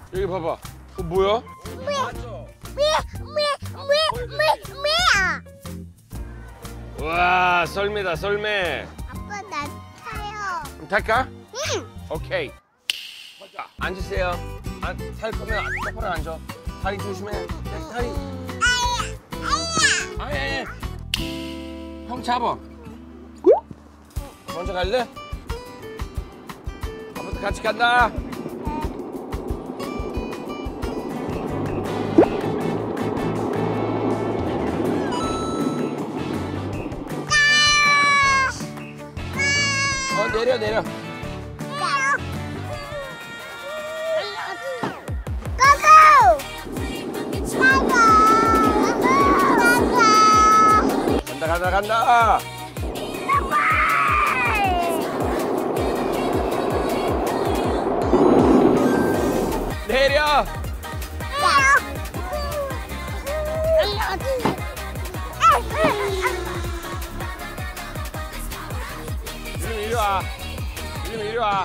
여기 봐봐. 뭐야? 와, 썰매다, 썰매. 아빠 나 타요. 그럼 탈까? 응. 오케이. 자, 앉으세요. 탈 거면 똑바로 앉아. 다리 조심해. 다리. 아야. 형 잡아. 먼저 갈래? 아빠도 같이 간다. 내려. 간다. 내려. 이리 와. 이리 와.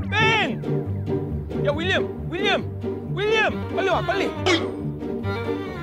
야, 윌리엄, 빨리 와, 빨리.